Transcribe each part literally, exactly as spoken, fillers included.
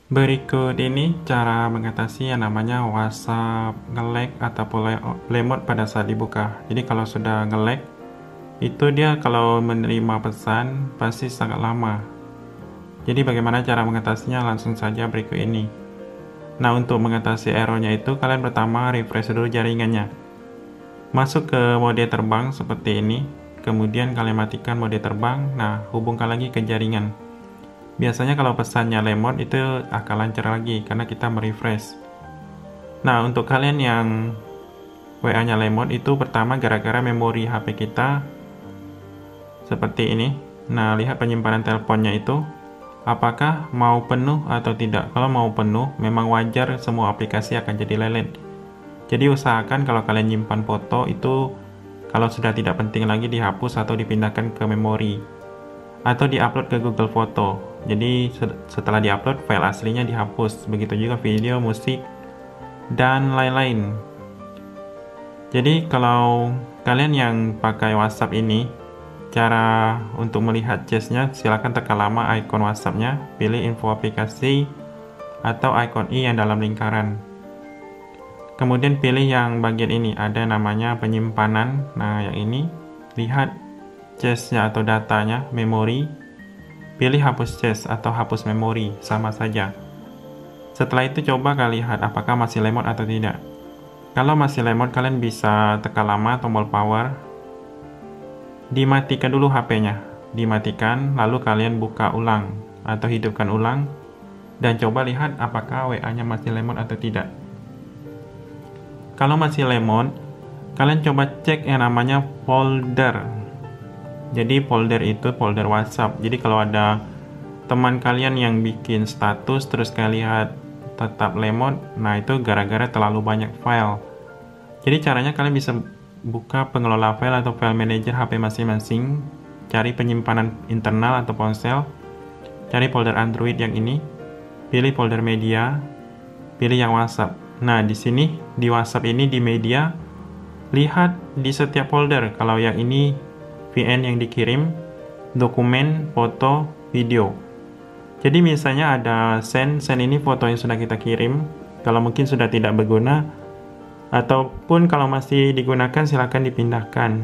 Berikut ini cara mengatasi yang namanya WhatsApp nge-lag ataupun lemot pada saat dibuka. Jadi kalau sudah nge-lag, itu dia kalau menerima pesan pasti sangat lama. Jadi bagaimana cara mengatasinya? Langsung saja berikut ini. Nah, untuk mengatasi errornya itu, kalian pertama refresh dulu jaringannya. Masuk ke mode terbang seperti ini, kemudian kalian matikan mode terbang. Nah, hubungkan lagi ke jaringan. Biasanya kalau pesannya lemot itu akan lancar lagi karena kita merefresh. Nah, untuk kalian yang W A-nya lemot itu pertama gara-gara memori H P kita seperti ini. Nah, lihat penyimpanan teleponnya itu apakah mau penuh atau tidak. Kalau mau penuh, memang wajar semua aplikasi akan jadi lelet. Jadi usahakan kalau kalian nyimpan foto itu kalau sudah tidak penting lagi dihapus atau dipindahkan ke memori atau diupload ke Google Foto. Jadi setelah diupload file aslinya dihapus. Begitu juga video, musik, dan lain-lain. Jadi kalau kalian yang pakai WhatsApp ini, cara untuk melihat chestnya silakan tekan lama icon WhatsAppnya, pilih info aplikasi atau icon i yang dalam lingkaran. Kemudian pilih yang bagian ini, ada namanya penyimpanan. Nah, yang ini lihat chestnya atau datanya, memori. Pilih hapus cache atau hapus memori, sama saja. Setelah itu coba kalian lihat apakah masih lemot atau tidak. Kalau masih lemot, kalian bisa tekan lama tombol power. Dimatikan dulu H P-nya. Dimatikan, lalu kalian buka ulang atau hidupkan ulang dan coba lihat apakah W A-nya masih lemot atau tidak. Kalau masih lemot, kalian coba cek yang namanya folder. Jadi folder itu folder WhatsApp. Jadi kalau ada teman kalian yang bikin status terus kalian lihat tetap lemot, nah itu gara-gara terlalu banyak file. Jadi caranya kalian bisa buka pengelola file atau file manager H P masing-masing, cari penyimpanan internal atau ponsel, cari folder Android yang ini, pilih folder media, pilih yang WhatsApp. Nah, di sini di WhatsApp ini di media, lihat di setiap folder. Kalau yang ini V N yang dikirim, dokumen, foto, video. Jadi misalnya ada send, send ini foto yang sudah kita kirim. Kalau mungkin sudah tidak berguna, ataupun kalau masih digunakan silahkan dipindahkan.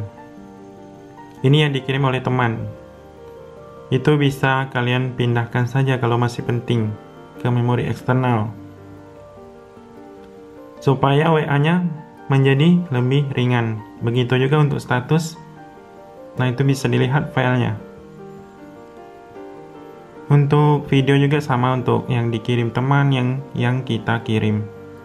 Ini yang dikirim oleh teman. Itu bisa kalian pindahkan saja kalau masih penting ke memori eksternal, supaya W A-nya menjadi lebih ringan. Begitu juga untuk status. Nah, itu bisa dilihat filenya. Untuk video juga sama, untuk yang dikirim teman, yang yang kita kirim.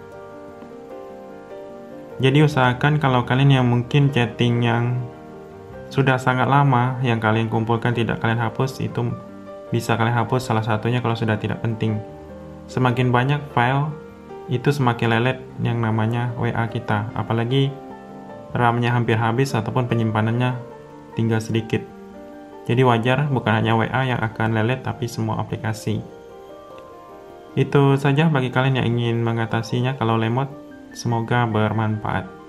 Jadi usahakan kalau kalian yang mungkin chatting yang sudah sangat lama yang kalian kumpulkan tidak kalian hapus, itu bisa kalian hapus salah satunya kalau sudah tidak penting. Semakin banyak file, itu semakin lelet yang namanya W A kita. Apalagi RAM-nya hampir habis ataupun penyimpanannya tinggal sedikit. Jadi wajar bukan hanya W A yang akan lelet, tapi semua aplikasi. Itu saja bagi kalian yang ingin mengatasinya kalau lemot. Semoga bermanfaat.